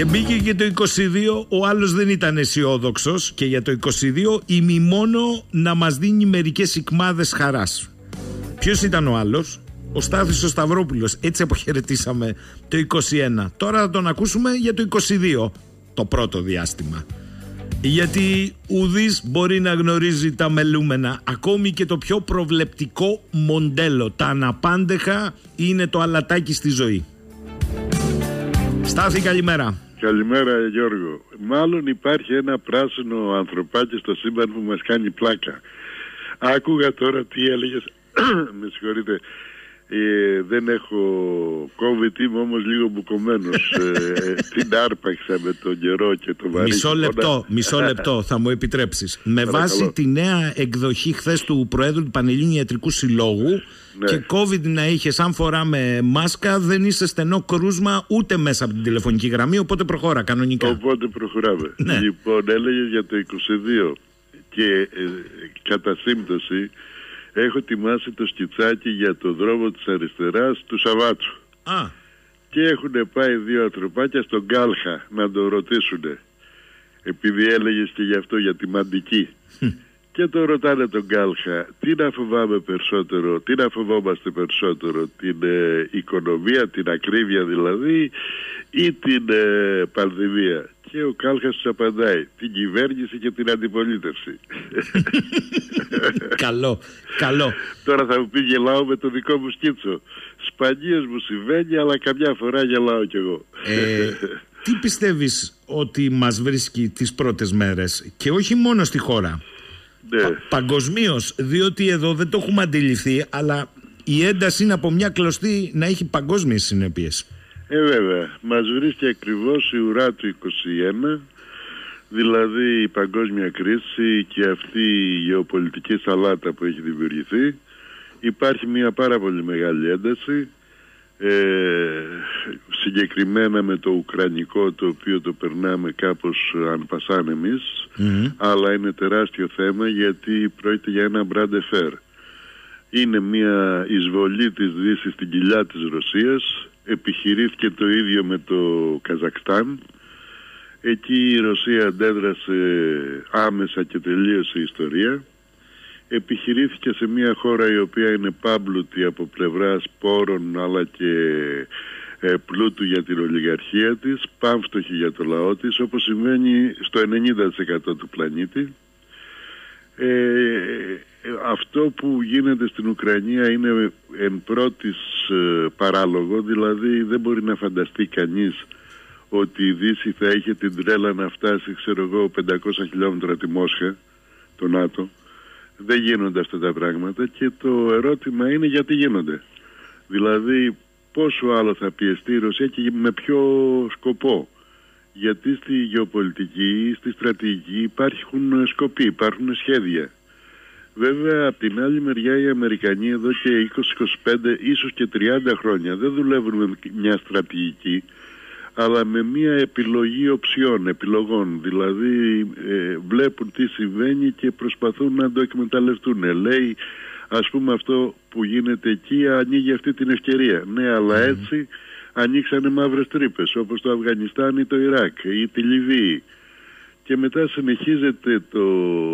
Και μπήκε και το 22, ο άλλος δεν ήταν αισιόδοξος και για το 22 ημιμόνο να μας δίνει μερικές ικμάδες χαράς. Ποιος ήταν ο άλλος? Ο Στάθης ο Σταυρόπουλος. Έτσι αποχαιρετήσαμε το 21. Τώρα θα τον ακούσουμε για το 22, το πρώτο διάστημα. Γιατί ουδής μπορεί να γνωρίζει τα μελούμενα. Ακόμη και το πιο προβλεπτικό μοντέλο, τα αναπάντεχα, είναι το αλατάκι στη ζωή. Στάθη, καλημέρα. Καλημέρα, Γιώργο. Μάλλον υπάρχει ένα πράσινο ανθρωπάκι στο σύμπαν που μας κάνει πλάκα. Άκουγα τώρα τι έλεγες. Με συγχωρείτε. Δεν έχω COVID, είμαι όμως λίγο μπουκωμένος. Την άρπαξα με τον καιρό και το βαρύ. Μισό λεπτό θα μου επιτρέψεις. Με βάση τη νέα εκδοχή χθες του Προέδρου του Πανελλήνιου Ιατρικού Συλλόγου, ναι, και COVID να είχες, αν φοράμε μάσκα, δεν είσαι στενό κρούσμα ούτε μέσα από την τηλεφωνική γραμμή, οπότε προχώρα κανονικά. Οπότε προχωράμε. Ναι. Λοιπόν, έλεγες για το 22 και κατά σύμπτωση έχω ετοιμάσει το σκιτσάκι για το δρόμο της αριστεράς του Σαββάτσου. Και έχουν πάει δύο ανθρωπάκια στον Κάλχα να το ρωτήσουνε, επειδή έλεγες και γι' αυτό για τη μαντική. Και το ρωτάνε τον Κάλχα, τι να φοβάμαι περισσότερο, τι να φοβόμαστε περισσότερο, την οικονομία, την ακρίβεια δηλαδή, ή την πανδημία? Και ο Κάλχας τους απαντάει, την κυβέρνηση και την αντιπολίτευση. Καλό. Τώρα θα μου πει γελάω με το δικό μου σκίτσο. Σπανίως μου συμβαίνει, αλλά καμιά φορά γελάω κι εγώ. Τι πιστεύεις ότι μας βρίσκει τις πρώτες μέρες, και όχι μόνο στη χώρα, ναι, παγκοσμίως, διότι εδώ δεν το έχουμε αντιληφθεί, αλλά η ένταση είναι από μια κλωστή να έχει παγκόσμιες συνέπειες. Βέβαια, μας βρίσκει ακριβώς η ουρά του 21, δηλαδή η παγκόσμια κρίση και αυτή η γεωπολιτική σαλάτα που έχει δημιουργηθεί. Υπάρχει μια πάρα πολύ μεγάλη ένταση, συγκεκριμένα με το ουκρανικό, το οποίο το περνάμε κάπως αν πασάν εμείς, αλλά είναι τεράστιο θέμα γιατί πρόκειται για ένα bras de fer. Είναι μια εισβολή της Δύσης στην κοιλιά της Ρωσίας. Επιχειρήθηκε το ίδιο με το Καζακστάν. Εκεί η Ρωσία αντέδρασε άμεσα και τελείωσε η ιστορία. Επιχειρήθηκε σε μια χώρα η οποία είναι πάμπλουτη από πλευράς πόρων αλλά και πλούτου για την ολιγαρχία της, πάμφτωχη για το λαό της, όπως συμβαίνει στο 90% του πλανήτη. Αυτό που γίνεται στην Ουκρανία είναι εν πρώτης παράλογο, δηλαδή δεν μπορεί να φανταστεί κανείς ότι η Δύση θα είχε την τρέλα να φτάσει, 500 χιλιόμετρα τη Μόσχα, το ΝΑΤΟ. Δεν γίνονται αυτά τα πράγματα και το ερώτημα είναι γιατί γίνονται. Δηλαδή πόσο άλλο θα πιεστεί η Ρωσία και με ποιο σκοπό? Γιατί στη γεωπολιτική, στη στρατηγική υπάρχουν σκοποί, υπάρχουν σχέδια. Βέβαια, από την άλλη μεριά οι Αμερικανοί εδώ και 20-25, ίσως και 30 χρόνια δεν δουλεύουν με μια στρατηγική, αλλά με μια επιλογή επιλογών. Δηλαδή βλέπουν τι συμβαίνει και προσπαθούν να το εκμεταλλευτούν. Λέει, ας πούμε, αυτό που γίνεται εκεί ανοίγει αυτή την ευκαιρία. Ναι, αλλά έτσι ανοίξανε μαύρες τρύπες, όπως το Αφγανιστάν ή το Ιράκ ή τη Λιβύη. Και μετά συνεχίζεται το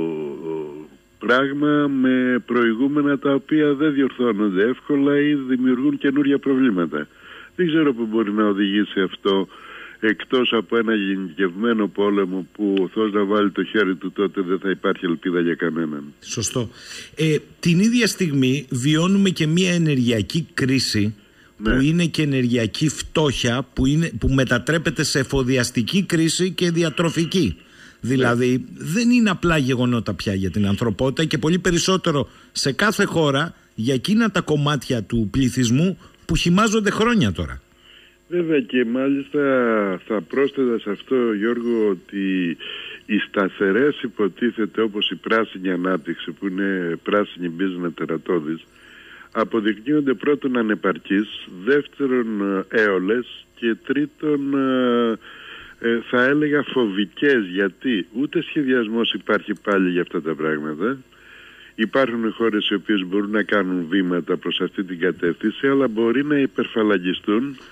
πράγμα με προηγούμενα τα οποία δεν διορθώνονται εύκολα ή δημιουργούν καινούργια προβλήματα. Δεν ξέρω που μπορεί να οδηγήσει αυτό, εκτός από ένα γενικευμένο πόλεμο που ο Θεός να βάλει το χέρι του, τότε δεν θα υπάρχει ελπίδα για κανέναν. Σωστό. Την ίδια στιγμή βιώνουμε και μια ενεργειακή κρίση, ναι, που είναι και ενεργειακή φτώχεια, που μετατρέπεται σε εφοδιαστική κρίση και διατροφική. Δηλαδή δεν είναι απλά γεγονότα πια για την ανθρωπότητα και πολύ περισσότερο σε κάθε χώρα για εκείνα τα κομμάτια του πληθυσμού που χυμάζονται χρόνια τώρα. Βέβαια, και μάλιστα θα πρόσθετα σε αυτό, Γιώργο, ότι οι σταθερές υποτίθεται όπως η πράσινη ανάπτυξη, που είναι πράσινη μπίζνα τερατώδης, αποδεικνύονται πρώτον ανεπαρκείς, δεύτερον έολες και τρίτον θα έλεγα φοβικές, γιατί ούτε σχεδιασμός υπάρχει πάλι για αυτά τα πράγματα. Υπάρχουν χώρες οι οποίες μπορούν να κάνουν βήματα προς αυτή την κατεύθυνση, αλλά μπορεί να υπερφαλαγιστούν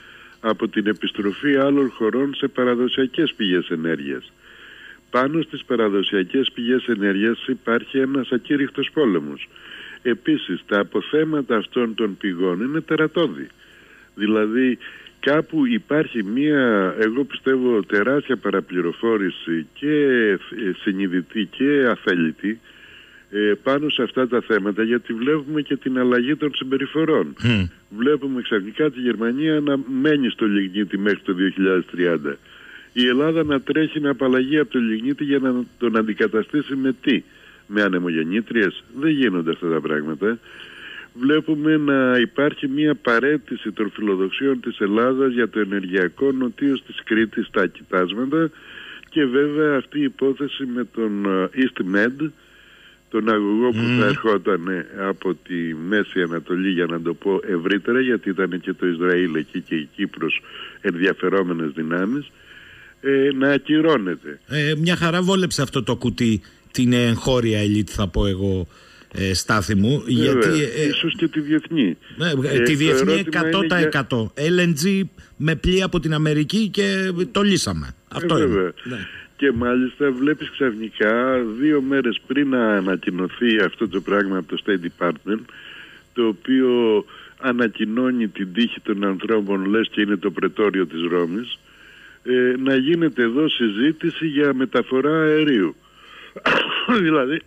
από την επιστροφή άλλων χωρών σε παραδοσιακές πηγές ενέργειας. Πάνω στις παραδοσιακές πηγές ενέργειας υπάρχει ένας ακήρυχτος πόλεμος. Επίσης, τα αποθέματα αυτών των πηγών είναι τερατώδη. Δηλαδή, κάπου υπάρχει μία, εγώ πιστεύω, τεράστια παραπληροφόρηση και συνειδητή και αθέλητη πάνω σε αυτά τα θέματα, γιατί βλέπουμε και την αλλαγή των συμπεριφορών. Βλέπουμε ξαφνικά τη Γερμανία να μένει στο λιγνίτη μέχρι το 2030. Η Ελλάδα να τρέχει να απαλλαγεί από το λιγνίτη για να τον αντικαταστήσει με τι? Με ανεμογεννήτριες? Δεν γίνονται αυτά τα πράγματα. Βλέπουμε να υπάρχει μια παραίτηση των φιλοδοξιών της Ελλάδας για το ενεργειακό νοτίος της Κρήτης στα κοιτάσματα, και βέβαια αυτή η υπόθεση με τον EastMed, τον αγωγό που θα ερχόταν από τη Μέση Ανατολή, για να το πω ευρύτερα, γιατί ήταν και το Ισραήλ εκεί και η Κύπρος ενδιαφερόμενες δυνάμεις, να ακυρώνεται. Μια χαρά βόλεψε αυτό το κουτί την εγχώρια ελίτ, θα πω εγώ, Στάθη μου, γιατί ίσως και τη διεθνή. Τη διεθνή 100%. LNG με πλοία από την Αμερική και το λύσαμε. Αυτό είναι. Και μάλιστα βλέπεις ξαφνικά 2 μέρες πριν να ανακοινωθεί αυτό το πράγμα από το State Department, το οποίο ανακοινώνει την τύχη των ανθρώπων, λες και είναι το πρετόριο της Ρώμης, να γίνεται εδώ συζήτηση για μεταφορά αερίου. Δηλαδή,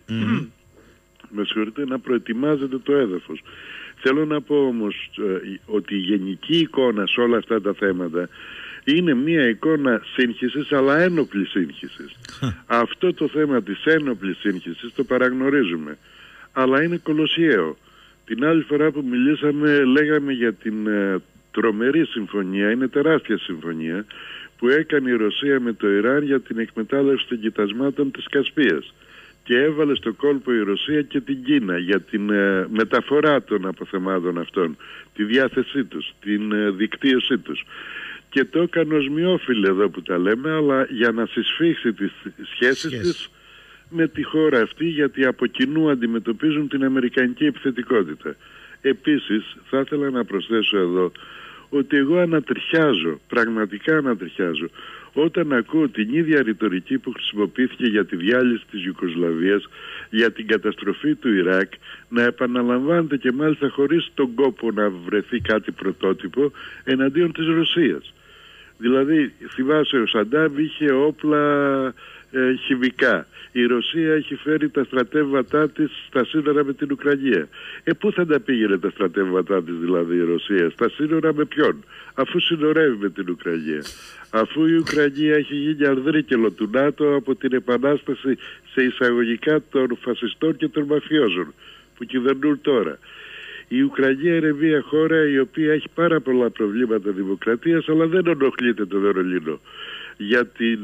με συγχωρείτε, να προετοιμάζεται το έδαφος. Θέλω να πω όμως ότι η γενική εικόνα σε όλα αυτά τα θέματα είναι μια εικόνα σύγχυσης, αλλά ένοπλης σύγχυσης. Αυτό το θέμα της ένοπλης σύγχυσης το παραγνωρίζουμε, αλλά είναι κολοσιαίο. Την άλλη φορά που μιλήσαμε λέγαμε για την τρομερή συμφωνία, είναι τεράστια συμφωνία, που έκανε η Ρωσία με το Ιράν για την εκμετάλλευση των κοιτασμάτων της Κασπίας, και έβαλε στο κόλπο η Ρωσία και την Κίνα για την μεταφορά των αποθεμάτων αυτών, τη διάθεσή τους, την δικτύωσή τους. Και το έκανε ως μειόφιλε εδώ που τα λέμε, αλλά για να συσφίξει τις σχέσεις της με τη χώρα αυτή, γιατί από κοινού αντιμετωπίζουν την αμερικανική επιθετικότητα. Επίσης, θα ήθελα να προσθέσω εδώ ότι εγώ ανατριχιάζω, πραγματικά ανατριχιάζω, όταν ακούω την ίδια ρητορική που χρησιμοποιήθηκε για τη διάλυση της Ιουγκοσλαβίας, για την καταστροφή του Ιράκ, να επαναλαμβάνεται και μάλιστα χωρίς τον κόπο να βρεθεί κάτι πρωτότυπο εναντίον της Ρωσίας. Δηλαδή, θυμάσαι, ο Σαντάμ είχε όπλα χημικά. Η Ρωσία έχει φέρει τα στρατεύματά της στα σύνορα με την Ουκρανία. Πού θα τα πήγαινε τα στρατεύματά της δηλαδή η Ρωσία? Στα σύνορα με ποιον? Αφού συνορεύει με την Ουκρανία. Αφού η Ουκρανία έχει γίνει ανδρίκελο του ΝΑΤΟ από την επανάσταση σε εισαγωγικά των φασιστών και των μαφιόζων που κυβερνούν τώρα. Η Ουκρανία είναι μια χώρα η οποία έχει πάρα πολλά προβλήματα δημοκρατίας, αλλά δεν ενοχλείται το Βερολίνο. Για την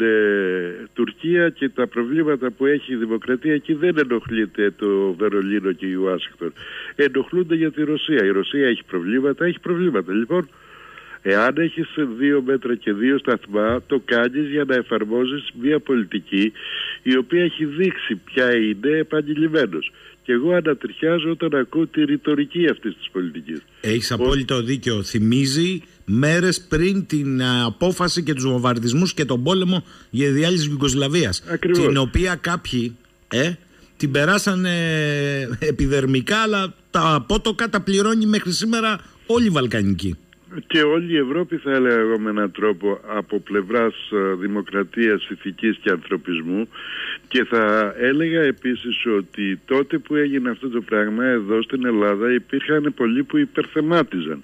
Τουρκία και τα προβλήματα που έχει η δημοκρατία εκεί δεν ενοχλείται το Βερολίνο και η Ουάσιγκτον. Ενοχλούνται για τη Ρωσία. Η Ρωσία έχει προβλήματα. Λοιπόν, εάν έχεις 2 μέτρα και 2 σταθμά, το κάνεις για να εφαρμόζεις μια πολιτική η οποία έχει δείξει ποια είναι επανειλημμένως. Και εγώ ανατριχιάζω όταν ακούω τη ρητορική αυτής της πολιτικής. Έχεις απόλυτο δίκιο. Θυμίζει μέρες πριν την απόφαση και τους βομβαρδισμούς και τον πόλεμο για τη διάλυση της Ιουγκοσλαβίας. Ακριβώς. Την οποία κάποιοι την περάσανε επιδερμικά, αλλά τα απότοκα τα πληρώνει μέχρι σήμερα όλη η Βαλκανική. Και όλη η Ευρώπη, θα έλεγα εγώ, με έναν τρόπο, από πλευράς δημοκρατίας, ηθικής και ανθρωπισμού. Και θα έλεγα επίσης ότι τότε που έγινε αυτό το πράγμα εδώ στην Ελλάδα υπήρχαν πολλοί που υπερθεμάτιζαν.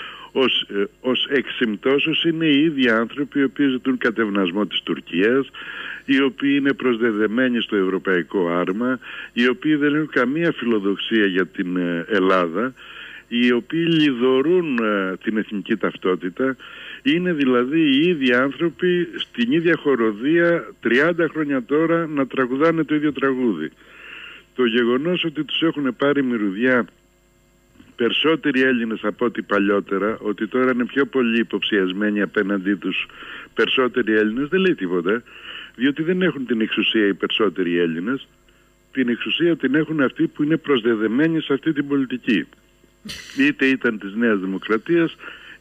Ως εξυμπτώσεις είναι οι ίδιοι άνθρωποι οι οποίοι ζητούν κατευνασμό της Τουρκίας, οι οποίοι είναι προσδεδεμένοι στο ευρωπαϊκό άρμα, οι οποίοι δεν έχουν καμία φιλοδοξία για την Ελλάδα, οι οποίοι λιδωρούν την εθνική ταυτότητα. Είναι δηλαδή οι ίδιοι άνθρωποι στην ίδια χοροδία 30 χρόνια τώρα να τραγουδάνε το ίδιο τραγούδι. Το γεγονός ότι τους έχουν πάρει μυρουδιά περισσότεροι Έλληνες από ό,τι παλιότερα, ότι τώρα είναι πιο πολύ υποψιασμένοι απέναντί τους περισσότεροι Έλληνες, δεν λέει τίποτα, διότι δεν έχουν την εξουσία οι περισσότεροι Έλληνες. Την εξουσία την έχουν αυτοί που είναι προσδεδεμένοι σε αυτή την πολιτική. Είτε ήταν της Νέας Δημοκρατίας,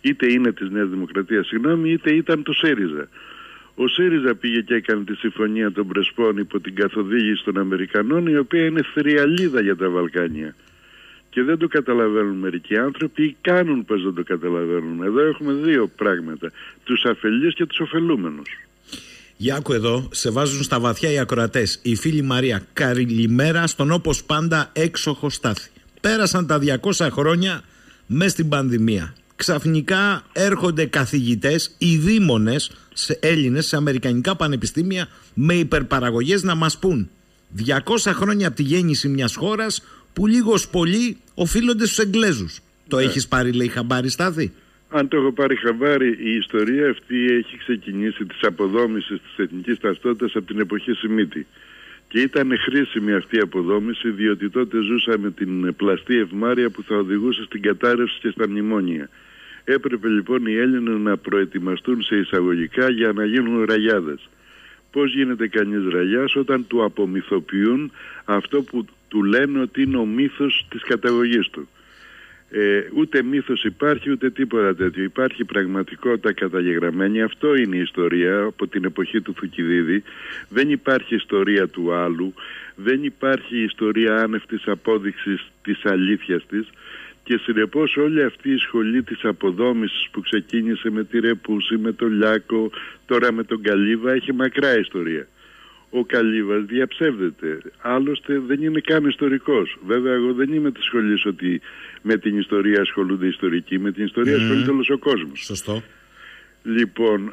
είτε είναι της Νέας Δημοκρατίας, είτε ήταν το ΣΥΡΙΖΑ. Ο ΣΥΡΙΖΑ πήγε και έκανε τη συμφωνία των Πρεσπών υπό την καθοδήγηση των Αμερικανών, η οποία είναι θριαλίδα για τα Βαλκάνια. Και δεν το καταλαβαίνουν μερικοί άνθρωποι ή κάνουν πως δεν το καταλαβαίνουν. Εδώ έχουμε δύο πράγματα, τους αφελείς και τους ωφελούμενους. Γιάκου, εδώ σε βάζουν στα βαθιά οι ακροατές. Η φίλη Μαρία, καλημέρα στον όπως πάντα έξοχο Στάθη. Πέρασαν τα 200 χρόνια μες στην πανδημία. Ξαφνικά έρχονται καθηγητές, οι δήμονες Έλληνες σε αμερικανικά πανεπιστήμια με υπερπαραγωγές να μας πούν 200 χρόνια από τη γέννηση μιας χώρας που λίγος πολύ οφείλονται στους Εγγλέζους. Το έχεις πάρει, λέει, χαμπάρι, Στάθη? Αν το έχω πάρει χαμπάρι, η ιστορία αυτή έχει ξεκινήσει της αποδόμησης της εθνικής ταυτότητας από την εποχή Σιμίτη. Και ήταν χρήσιμη αυτή η αποδόμηση, διότι τότε ζούσαμε την πλαστή ευμάρεια που θα οδηγούσε στην κατάρρευση και στα μνημόνια. Έπρεπε λοιπόν οι Έλληνες να προετοιμαστούν σε εισαγωγικά για να γίνουν ραγιάδες. Πώς γίνεται κανείς ραγιάς? Όταν του απομυθοποιούν αυτό που του λένε ότι είναι ο μύθος της καταγωγής του. Ούτε μύθος υπάρχει, ούτε τίποτα τέτοιο. Υπάρχει πραγματικότητα καταγεγραμμένη. Αυτό είναι η ιστορία από την εποχή του Θουκυδίδη. Δεν υπάρχει ιστορία του άλλου. Δεν υπάρχει ιστορία άνευ της απόδειξης της αλήθειας της. Και συνεπώς όλη αυτή η σχολή της αποδόμησης που ξεκίνησε με τη Ρεπούση, με τον Λιάκο, τώρα με τον Καλίβα, έχει μακρά ιστορία. Ο Καλίβας διαψεύδεται. Άλλωστε δεν είναι καν ιστορικός. Βέβαια εγώ δεν είμαι της σχολής ότι με την ιστορία ασχολούνται οι ιστορικοί. Με την ιστορία ασχολείται όλος ο κόσμος. Σωστό. Λοιπόν,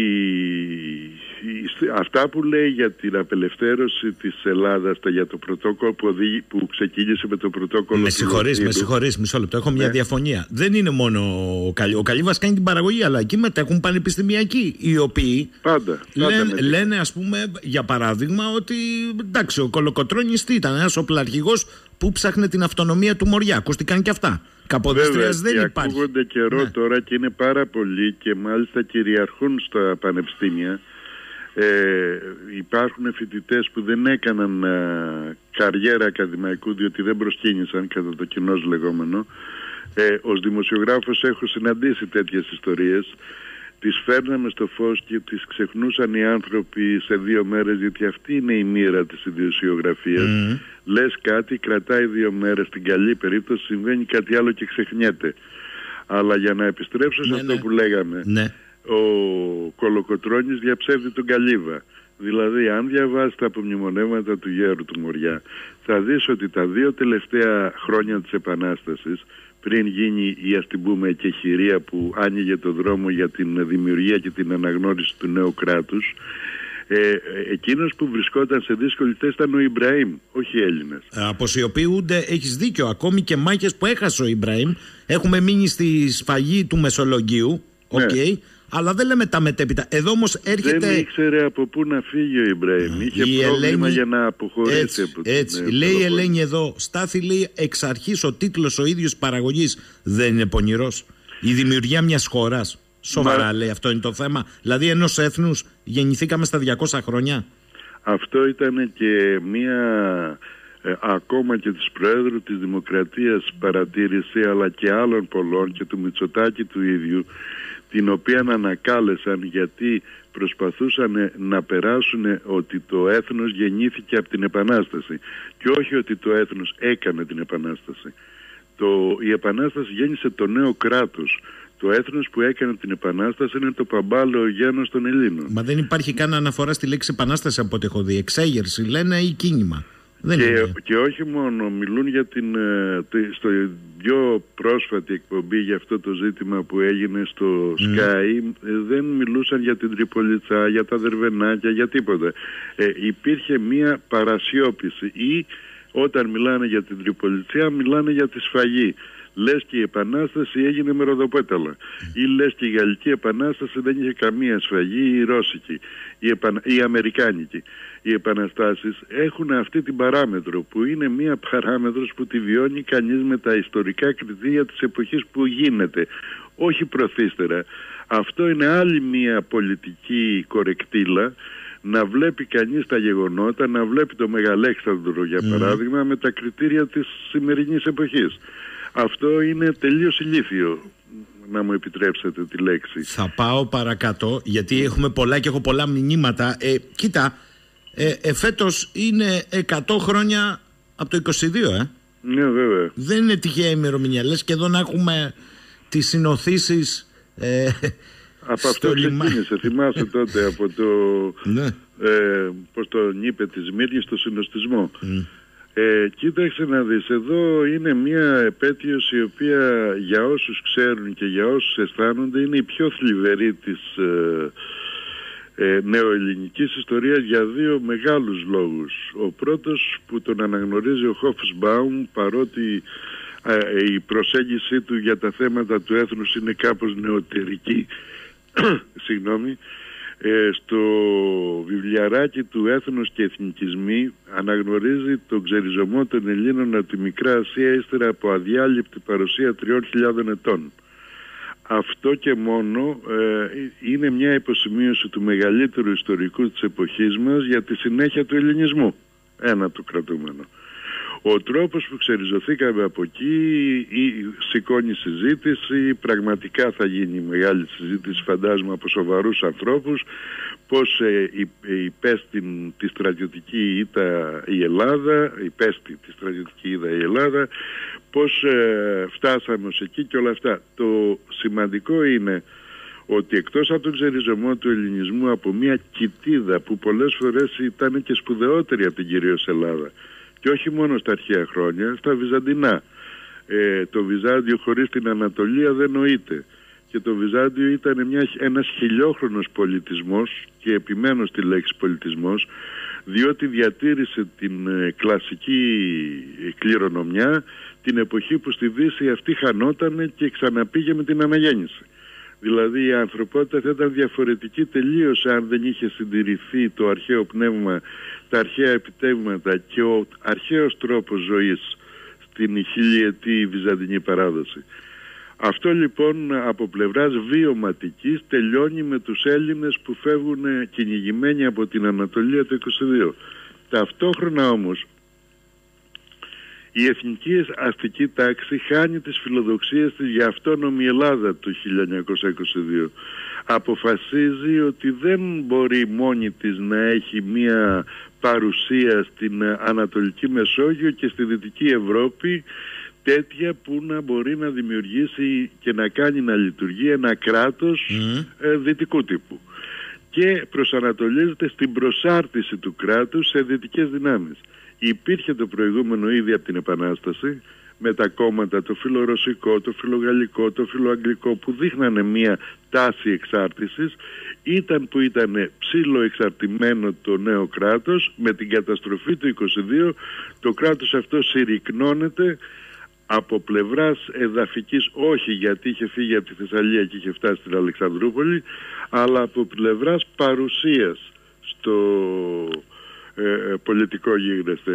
αυτά που λέει για την απελευθέρωση της Ελλάδας, για το πρωτόκολλο που ξεκίνησε με το πρωτόκολλο... Με συγχωρείς, μισό λεπτό. Έχω μια διαφωνία. Δεν είναι μόνο ο Καλίβας κάνει την παραγωγή, αλλά εκεί μετέχουν πανεπιστημιακοί, οι οποίοι λένε, ας πούμε, για παράδειγμα, ότι εντάξει, ο Κολοκοτρώνης ήταν ένας οπλαρχηγός που ψάχνε την αυτονομία του Μοριά. Ακούστηκαν και αυτά. Καποδίστριας δεν υπάρχει. Ακούγονται καιρό τώρα και είναι πάρα πολλοί και μάλιστα κυριαρχούν στα πανεπιστήμια. Υπάρχουν φοιτητές που δεν έκαναν καριέρα ακαδημαϊκού διότι δεν προσκύνησαν κατά το κοινός λεγόμενο. Ως δημοσιογράφος έχω συναντήσει τέτοιες ιστορίες. Τις φέρναμε στο φως και τις ξεχνούσαν οι άνθρωποι σε 2 μέρες, γιατί αυτή είναι η μοίρα της ιδιοσιογραφίας. Λες κάτι, κρατάει 2 μέρες, στην καλή περίπτωση συμβαίνει κάτι άλλο και ξεχνιέται. Αλλά για να επιστρέψω σε αυτό που λέγαμε, ο Κολοκοτρώνης διαψεύδει τον Καλίβα. Δηλαδή αν διαβάσεις τα απομνημονεύματα του γέρου του Μοριά, θα δεις ότι τα 2 τελευταία χρόνια της Επανάστασης, πριν γίνει η, ας την πούμε, εκεχηρία που άνοιγε το δρόμο για την δημιουργία και την αναγνώριση του νέου κράτους, εκείνος που βρισκόταν σε δύσκολη θέση ήταν ο Ιμπραήμ, όχι οι Έλληνες. Αποσιοποιούνται, έχεις δίκιο, ακόμη και μάχες που έχασε ο Ιμπραήμ. Έχουμε μείνει στη σφαγή του Μεσολογγίου, αλλά δεν λέμε τα μετέπειτα. Εδώ όμως έρχεται... Δεν ήξερε από πού να φύγει ο Ιμπραήμ. Είχε πρόβλημα για να αποχωρήσει από την... Έτσι. Λέει η Ελένη εδώ, Στάθη, λέει, εξ αρχής ο τίτλος ο ίδιος παραγωγής δεν είναι πονηρός? Η δημιουργία μιας χώρας. Σοβαρά λέει, αυτό είναι το θέμα. Δηλαδή ενός έθνους γεννηθήκαμε στα 200 χρόνια. Αυτό ήταν και μία... ακόμα και της Προέδρου της Δημοκρατίας παρατήρηση, αλλά και άλλων πολλών και του Μητσοτάκη του ίδιου, την οποία ανακάλεσαν γιατί προσπαθούσαν να περάσουν ότι το έθνος γεννήθηκε από την Επανάσταση και όχι ότι το έθνος έκανε την Επανάσταση. Η Επανάσταση γέννησε το νέο κράτος. Το έθνος που έκανε την Επανάσταση είναι το παμπάλαιο γένος των Ελλήνων. Μα δεν υπάρχει καν αναφορά στη λέξη Επανάσταση από ό,τι έχω δει. Εξέγερση λένε ή κίνημα. Και όχι μόνο, μιλούν για στο πιο πρόσφατη εκπομπή για αυτό το ζήτημα που έγινε στο Sky, δεν μιλούσαν για την Τριπολιτσά, για τα Δερβενάκια, για τίποτα. Υπήρχε μία παρασιώπηση ή όταν μιλάνε για την Τριπολιτσιά μιλάνε για τη σφαγή. Λες και η Επανάσταση έγινε με ροδοπέταλα. Ή λες και η Γαλλική Επανάσταση δεν είχε καμία σφαγή, η Ρώσικη, η Αμερικάνικη. Οι επαναστάσεις έχουν αυτή την παράμετρο που είναι μία παράμετρος που τη βιώνει κανείς με τα ιστορικά κριτήρια της εποχής που γίνεται, όχι προθύστερα. Αυτό είναι άλλη μία πολιτική κορεκτήλα, να βλέπει κανείς τα γεγονότα, να βλέπει το Μεγαλέξανδρο για παράδειγμα με τα κριτήρια της σημερινής εποχής. Αυτό είναι τελείως ηλίθιο. να μου επιτρέψετε τη λέξη. Θα πάω παρακάτω, γιατί έχουμε πολλά και έχω πολλά μηνύματα. Κοίτα, φέτος είναι 100 χρόνια από το 22, Ναι, βέβαια. Δεν είναι τυχαία ημερομηνία. Λες και εδώ να έχουμε τις συνοθήσεις από αυτό ξεκίνησε. Θυμάσαι τότε από το... Ναι. Πώς τον είπε, τη Σμύρνης, στο συνοστισμό. Κοίταξε να δεις, εδώ είναι μια επέτειος η οποία για όσους ξέρουν και για όσους αισθάνονται είναι η πιο θλιβερή της νεοελληνικής ιστορίας για δύο μεγάλους λόγους. Ο πρώτος που τον αναγνωρίζει ο Χόφσμπαουμ, παρότι η προσέγγιση του για τα θέματα του έθνους είναι κάπως νεωτερική, συγγνώμη, στο βιβλιαράκι του «Έθνος και Εθνικισμοί» αναγνωρίζει τον ξεριζωμό των Ελλήνων από τη Μικρά Ασία ύστερα από αδιάλειπτη παρουσία 3.000 ετών. Αυτό και μόνο είναι μια υποσημείωση του μεγαλύτερου ιστορικού της εποχής μας για τη συνέχεια του ελληνισμού. Ένα το κρατούμενο. Ο τρόπος που ξεριζωθήκαμε από εκεί σηκώνει συζήτηση, πραγματικά θα γίνει μεγάλη συζήτηση, φαντάζομαι, από σοβαρούς ανθρώπους, πώς υπέστη τη στρατιωτική ήττα η Ελλάδα, πώς φτάσαμε ως εκεί και όλα αυτά. Το σημαντικό είναι ότι εκτός από τον ξεριζωμό του ελληνισμού από μια κοιτίδα που πολλές φορές ήταν και σπουδαιότερη από την κυρίως Ελλάδα, και όχι μόνο στα αρχαία χρόνια, στα βυζαντινά. Το Βυζάντιο χωρίς την Ανατολία δεν νοείται. Και το Βυζάντιο ήταν ένας χιλιόχρονος πολιτισμός, και επιμένω στη λέξη πολιτισμός, διότι διατήρησε την κλασική κληρονομιά την εποχή που στη Δύση αυτή χανόταν και ξαναπήγε με την αναγέννηση. Δηλαδή η ανθρωπότητα θα ήταν διαφορετική τελείως αν δεν είχε συντηρηθεί το αρχαίο πνεύμα, τα αρχαία επιτεύγματα και ο αρχαίος τρόπος ζωής στην χιλιετή βυζαντινή παράδοση. Αυτό λοιπόν από πλευράς βιωματικής τελειώνει με τους Έλληνες που φεύγουν κυνηγημένοι από την Ανατολία το 22. Ταυτόχρονα όμως η εθνική αστική τάξη χάνει τις φιλοδοξίες της για αυτόνομη Ελλάδα το 1922. Αποφασίζει ότι δεν μπορεί μόνη της να έχει μία παρουσία στην Ανατολική Μεσόγειο και στη Δυτική Ευρώπη τέτοια που να μπορεί να δημιουργήσει και να κάνει να λειτουργεί ένα κράτος δυτικού τύπου. Και προσανατολίζεται στην προσάρτηση του κράτους σε δυτικές δυνάμεις. Υπήρχε το προηγούμενο ήδη από την Επανάσταση με τα κόμματα, το φιλορωσικό, το φιλογαλλικό, το φιλοαγγλικό, που δείχνανε μία τάση εξάρτησης. Ήταν που ήταν ψήλο εξαρτημένο το νέο κράτος. Με την καταστροφή του 22 το κράτος αυτό συρρυκνώνεται από πλευράς εδαφικής, όχι γιατί είχε φύγει από τη Θεσσαλία και είχε φτάσει στην Αλεξανδρούπολη, αλλά από πλευράς παρουσίας στο πολιτικό γίγνεσθε.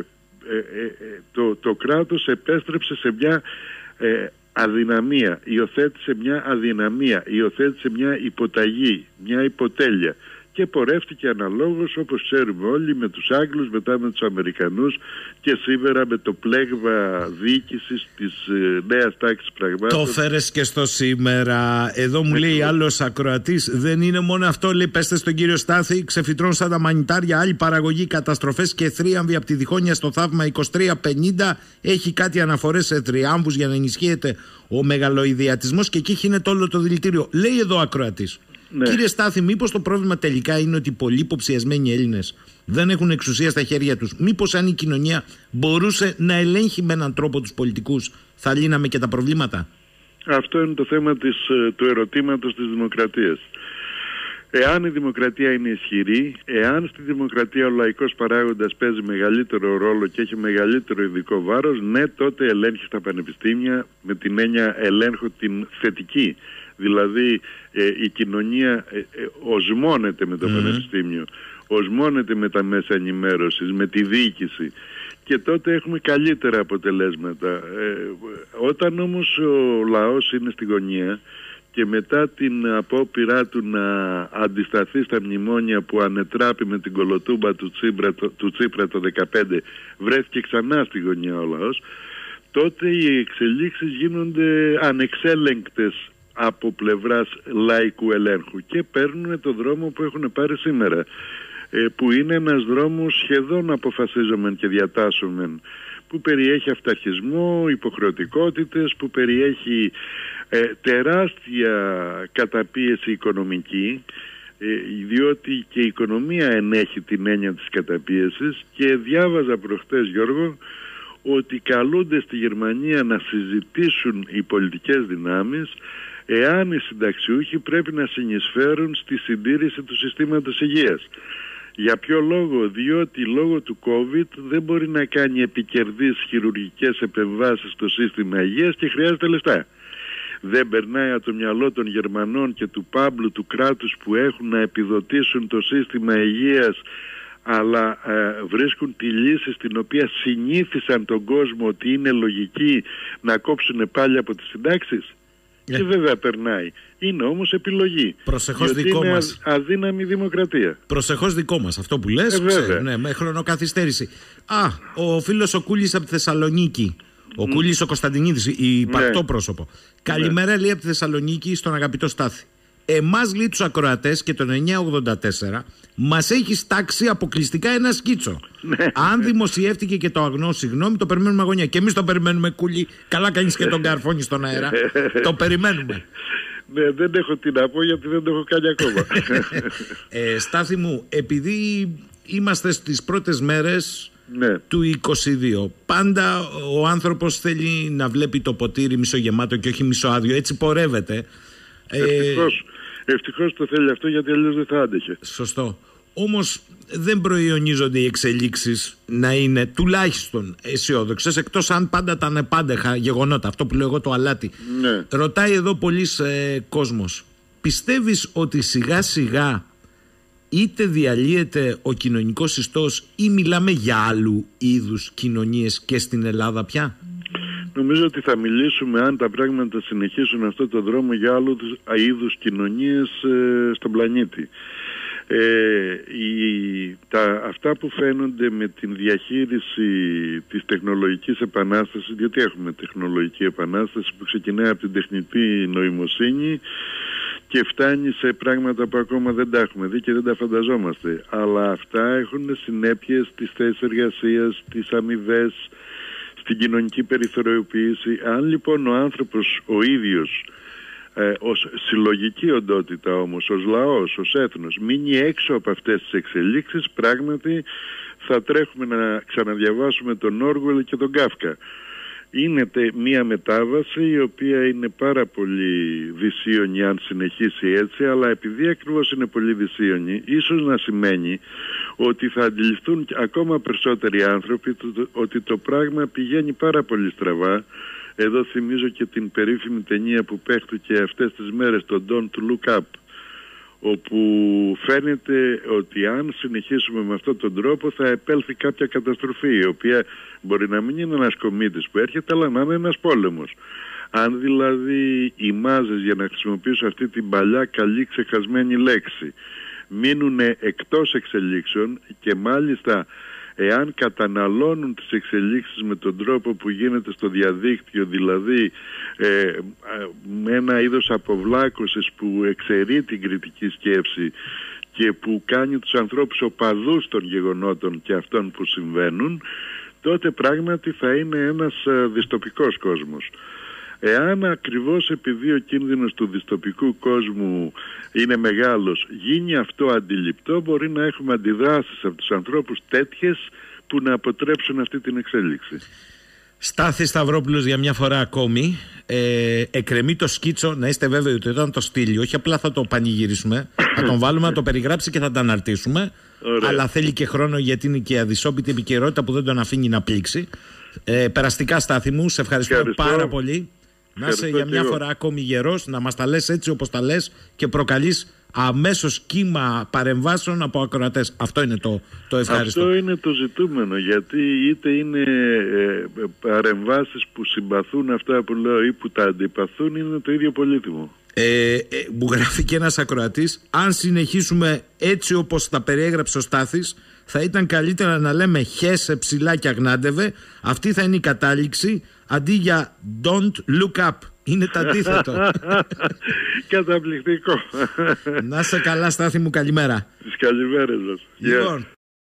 Το κράτος επέστρεψε σε μια αδυναμία, υιοθέτησε μια αδυναμία, υιοθέτησε μια υποταγή, μια υποτέλεια, και πορεύτηκε αναλόγως, όπως ξέρουμε όλοι, με τους Άγγλους, μετά με τους Αμερικανούς και σήμερα με το πλέγμα διοίκησης της νέας τάξης πραγμάτων. Το φέρες και στο σήμερα. Εδώ μου λέει άλλος ακροατής, δεν είναι μόνο αυτό, λέει, πέστε στον κύριο Στάθη, ξεφυτρώνουν σαν τα μανιτάρια, άλλη παραγωγή, καταστροφές και θρίαμβοι από τη Διχόνοια στο Θαύμα 2350. Έχει κάτι αναφορές σε θριάμβους για να ενισχύεται ο μεγαλοειδιατισμός και εκεί χύνεται όλο το δηλητήριο. Λέει εδώ ακροατής. Ναι. Κύριε Στάθη, μήπως το πρόβλημα τελικά είναι ότι πολλοί υποψιασμένοι Έλληνες δεν έχουν εξουσία στα χέρια τους? Μήπως αν η κοινωνία μπορούσε να ελέγχει με έναν τρόπο τους πολιτικούς, θα λύναμε και τα προβλήματα? Αυτό είναι το θέμα του ερωτήματος της δημοκρατίας. Εάν η δημοκρατία είναι ισχυρή, εάν στη δημοκρατία ο λαϊκός παράγοντας παίζει μεγαλύτερο ρόλο και έχει μεγαλύτερο ειδικό βάρος, ναι, τότε ελέγχει τα πανεπιστήμια, με την έννοια ελέγχω την θετική. Δηλαδή η κοινωνία οσμώνεται με το πανεπιστήμιο, οσμώνεται με τα μέσα ενημέρωσης, με τη διοίκηση, και τότε έχουμε καλύτερα αποτελέσματα. Όταν όμως ο λαός είναι στη γωνία και μετά την απόπειρά του να αντισταθεί στα μνημόνια που ανετράπη με την κολοτούμπα του Τσίπρα το 2015, βρέθηκε ξανά στη γωνία ο λαός, τότε οι εξελίξεις γίνονται ανεξέλεγκτες από πλευράς λαϊκού ελέγχου και παίρνουν το δρόμο που έχουν πάρει σήμερα, που είναι ένας δρόμος σχεδόν αποφασίζομεν και διατάσσομεν, που περιέχει αυταρχισμό, υποχρεωτικότητες, που περιέχει τεράστια καταπίεση οικονομική, διότι και η οικονομία ενέχει την έννοια της καταπίεσης. Και διάβαζα προχτές, Γιώργο, ότι καλούνται στη Γερμανία να συζητήσουν οι πολιτικές δυνάμεις εάν οι συνταξιούχοι πρέπει να συνεισφέρουν στη συντήρηση του συστήματος υγείας. Για ποιο λόγο? Διότι λόγω του COVID δεν μπορεί να κάνει επικερδείς χειρουργικές επεμβάσεις στο σύστημα υγείας και χρειάζεται λεφτά. Δεν περνάει από το μυαλό των Γερμανών και του πάμπλου του κράτους που έχουν να επιδοτήσουν το σύστημα υγείας, αλλά βρίσκουν τη λύση στην οποία συνήθισαν τον κόσμο ότι είναι λογική να κόψουν πάλι από τις συντάξεις. Και βέβαια περνάει. Είναι όμως επιλογή. Προσεχώς δικό είναι μας. Αδύναμη δημοκρατία. Προσεχώς δικό μας. Αυτό που λες, ξέρω, ναι, με χρονοκαθυστέρηση. Ο φίλος ο Κούλης από τη Θεσσαλονίκη. Ο Κούλης ο Κωνσταντινίδης, υπαρκτό πρόσωπο. Καλημέρα, λέει, από τη Θεσσαλονίκη στον αγαπητό Στάθη. Εμάς, λέει, τους ακροατές και τον 984 μας έχει στάξει αποκλειστικά ένα σκίτσο. Αν δημοσιεύτηκε και το αγνό, συγγνώμη, το περιμένουμε αγωνία. Και εμείς το περιμένουμε, Κούλη. Καλά κάνεις και τον καρφώνει στον αέρα. Το περιμένουμε. Ναι, δεν έχω τι να πω γιατί δεν το έχω κάνει ακόμα. Στάθη μου, επειδή είμαστε στις πρώτες μέρες του 22, πάντα ο άνθρωπος θέλει να βλέπει το ποτήρι μισογεμάτο και όχι μισοάδιο. Έτσι πορεύεται. Ευτυχώς το θέλει αυτό, γιατί αλλιώς δεν θα άντεχε. Σωστό. Όμως δεν προϊονίζονται οι εξελίξεις να είναι τουλάχιστον αισιόδοξες, εκτός αν πάντα τα ανεπάντεχα γεγονότα, αυτό που λέω εγώ το αλάτι. Ναι. Ρωτάει εδώ πολλής κόσμος, πιστεύεις ότι σιγά σιγά είτε διαλύεται ο κοινωνικός ιστός ή μιλάμε για άλλου είδους κοινωνίες και στην Ελλάδα πια? Νομίζω ότι θα μιλήσουμε, αν τα πράγματα συνεχίσουν αυτό το δρόμο, για άλλου είδους κοινωνίες στον πλανήτη. Αυτά που φαίνονται με την διαχείριση της τεχνολογικής επανάστασης, διότι έχουμε τεχνολογική επανάσταση που ξεκινάει από την τεχνητή νοημοσύνη και φτάνει σε πράγματα που ακόμα δεν τα έχουμε δει και δεν τα φανταζόμαστε, αλλά αυτά έχουν συνέπειες στις θέσεις εργασίας, στις αμοιβές, στην κοινωνική περιθωριοποίηση. Αν λοιπόν ο άνθρωπος ο ίδιος ως συλλογική οντότητα όμως, ως λαός, ως έθνος, μείνει έξω από αυτές τις εξελίξεις, πράγματι θα τρέχουμε να ξαναδιαβάσουμε τον Όργουελ και τον Κάφκα. Είναι μια μετάβαση η οποία είναι πάρα πολύ δυσίωνη αν συνεχίσει έτσι, αλλά επειδή ακριβώς είναι πολύ δυσίωνη, ίσως να σημαίνει ότι θα αντιληφθούν ακόμα περισσότεροι άνθρωποι ότι το πράγμα πηγαίνει πάρα πολύ στραβά. Εδώ θυμίζω και την περίφημη ταινία που παίχτηκε αυτές τις μέρες, το Don't Look Up, όπου φαίνεται ότι αν συνεχίσουμε με αυτόν τον τρόπο θα επέλθει κάποια καταστροφή, η οποία μπορεί να μην είναι ένας κομίτης που έρχεται, αλλά να είναι ένας πόλεμος. Αν δηλαδή οι μάζες, για να χρησιμοποιήσω αυτή την παλιά καλή ξεχασμένη λέξη, μείνουν εκτός εξελίξεων και μάλιστα εάν καταναλώνουν τις εξελίξεις με τον τρόπο που γίνεται στο διαδίκτυο, δηλαδή με ένα είδος αποβλάκωσης που εξαιρεί την κριτική σκέψη και που κάνει τους ανθρώπους οπαδούς των γεγονότων και αυτών που συμβαίνουν, τότε πράγματι θα είναι ένας δυστοπικός κόσμος. Εάν ακριβώς επειδή ο κίνδυνος του δυστοπικού κόσμου είναι μεγάλος, γίνει αυτό αντιληπτό, μπορεί να έχουμε αντιδράσεις από τους ανθρώπους τέτοιες που να αποτρέψουν αυτή την εξέλιξη. Στάθη Σταυρόπουλος για μια φορά ακόμη. Εκκρεμεί το σκίτσο, να είστε βέβαιοι ότι όταν το στείλει, όχι απλά θα το πανηγυρίσουμε, θα τον βάλουμε να το περιγράψει και θα το αναρτήσουμε. Ωραία. Αλλά θέλει και χρόνο, γιατί είναι και η αδυσόπιτη επικαιρότητα που δεν τον αφήνει να πλήξει. Περαστικά, Στάθη μου, σε ευχαριστώ πάρα πολύ. Να είσαι για μια φορά ακόμη γερός, να μας τα λες έτσι όπως τα λες και προκαλείς αμέσως κύμα παρεμβάσεων από ακροατές. Αυτό είναι το ευχαριστώ. Αυτό είναι το ζητούμενο, γιατί είτε είναι παρεμβάσεις που συμπαθούν αυτά που λέω ή που τα αντιπαθούν, είναι το ίδιο πολύτιμο. Μου γράφει και ένας ακροατής, αν συνεχίσουμε έτσι όπως τα περιέγραψε ο Στάθης, θα ήταν καλύτερα να λέμε χέσε ψηλά και αγνάντευε. Αυτή θα είναι η κατάληξη, αντί για don't look up. Είναι το αντίθετο. Καταπληκτικό. Να σε καλά, Στάθη μου, καλημέρα. Τις καλημέρες σας. Λοιπόν,